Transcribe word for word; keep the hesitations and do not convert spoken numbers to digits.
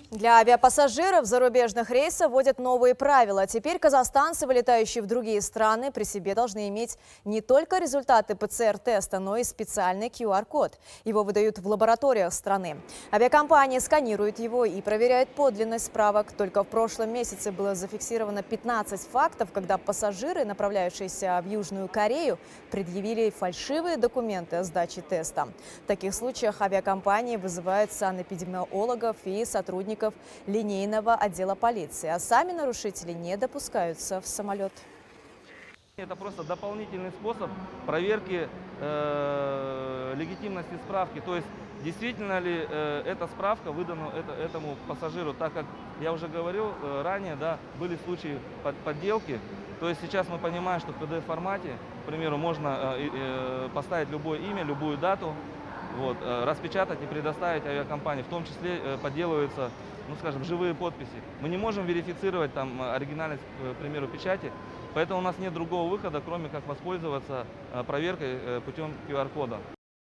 Для авиапассажиров зарубежных рейсов вводят новые правила. Теперь казахстанцы, вылетающие в другие страны, при себе должны иметь не только результаты ПЦР-теста, но и специальный ку ар код. Его выдают в лабораториях страны. Авиакомпании сканируют его и проверяют подлинность справок. Только в прошлом месяце было зафиксировано пятнадцать фактов, когда пассажиры, направляющиеся в Южную Корею, предъявили фальшивые документы о сдаче теста. В таких случаях авиакомпании вызывают санэпидемиологов и сотрудников линейного отдела полиции, а сами нарушители не допускаются в самолет. Это просто дополнительный способ проверки э, легитимности справки. То есть, действительно ли э, эта справка выдана это, этому пассажиру, так как я уже говорил э, ранее, да, были случаи под, подделки. То есть сейчас мы понимаем, что в пи ди эф-формате, к примеру, можно э, э, поставить любое имя, любую дату, вот, э, распечатать и предоставить авиакомпании. В том числе э, подделываются, ну, скажем, живые подписи. Мы не можем верифицировать там оригинальность, к примеру, печати, поэтому у нас нет другого выхода, кроме как воспользоваться проверкой путем ку ар кода.